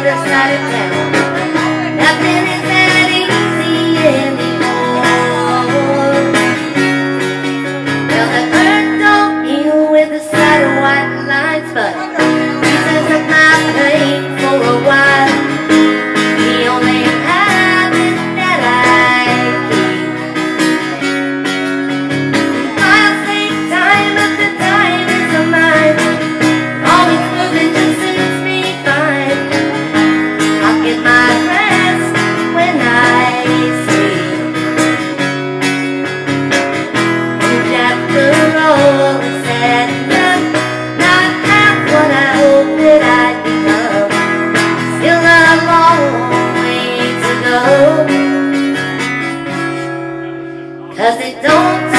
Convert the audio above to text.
other side of town. Nothing is that easy anymore. Well, the earth don't heal with the sight of white lines, but Jesus took my pain for a while. The only habit that I keep. I'll take time, but the time isn't mine. Always moving just suits me fine. I'll get my rest when I sleep. And after all is said and done, not half what I hoped that I'd become. Still a long way to go. 'Cause it don't